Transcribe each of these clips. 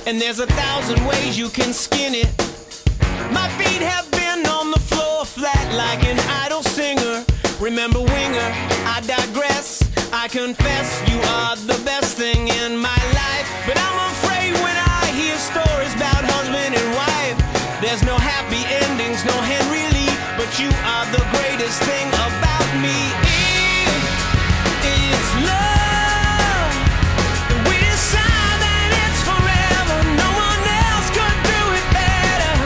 and there's 1,000 ways you can skin it. My feet have been on the floor flat like an idle singer. Remember Winger, I digress. I confess you are the best thing in my life. But I'm afraid when I hear stories about husband and wife, there's no happy endings, no Henry Lee. But you are the greatest thing about me. It's love. We decide that it's forever. No one else could do it better.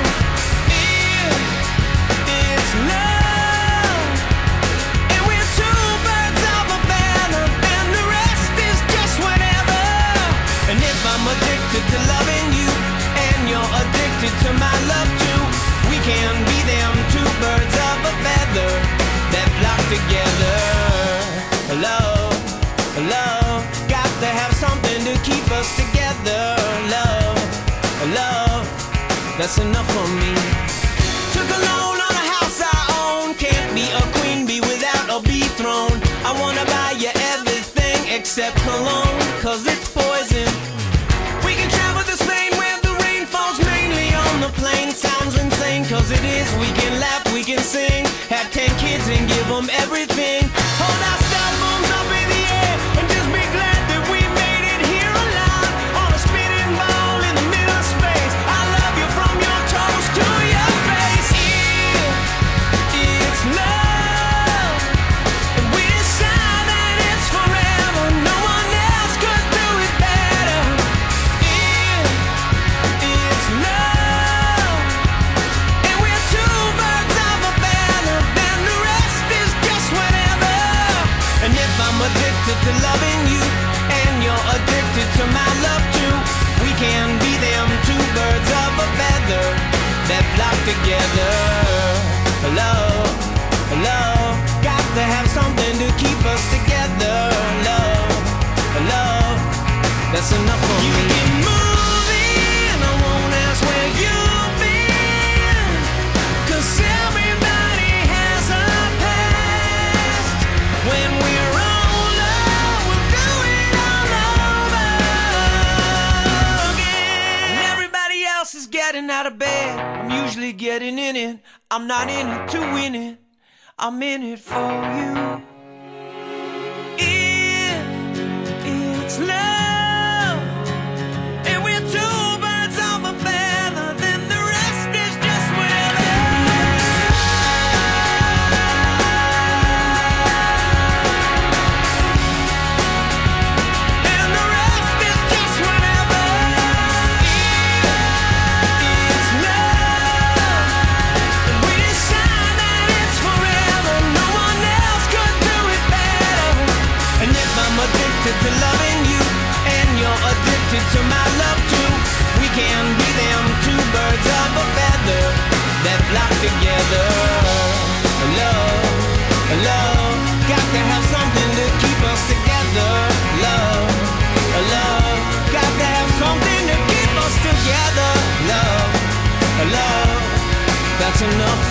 It's love. And we're two birds of a feather, and the rest is just whatever. And if I'm addicted to loving you, and you're addicted to my love too, we can be them two birds of a feather that flock together. Love, love, got to have something to keep us together. Love, love, that's enough for me. Took a loan on a house I own. Can't be a queen bee without a bee throne. I wanna buy you everything except cologne, cause it's poison. We can travel to Spain where the rain falls mainly on the plain. Sounds insane, cause it is. We can laugh, we can sing, have 10 kids and give them everything. Hold our cell phones up in the air and just be glad that we made it here alive, on a spinning ball in the middle of space. I love you from your toes to your face. It's love, and we decide that it's forever. No one else could do it better. It's love, and we're two birds of a feather, then the rest is just whatever. And if I'm addicted to loving you, and you're addicted to my love too, we can be them two birds of a feather that flock together. Love, love, got to have something to keep us together. Love, love, that's enough for me. You keep moving, I won't ask where you've been, cause everybody has a past. When we're older, we'll do it all over again. And everybody else is getting out of bed, I'm usually getting in it. I'm not in it to win it, I'm in it for you. It's love, and we're two birds of a feather, then the rest is just whatever. And the rest is just whatever. It's love, and we decide that it's forever. No one else could do it better. And if I'm addicted to loving you, and you're addicted to my love too, we can be them two birds of a feather that flock together. Love, love, got to have something to keep us together. Love, love, got to have something to keep us together. Love, love, that's enough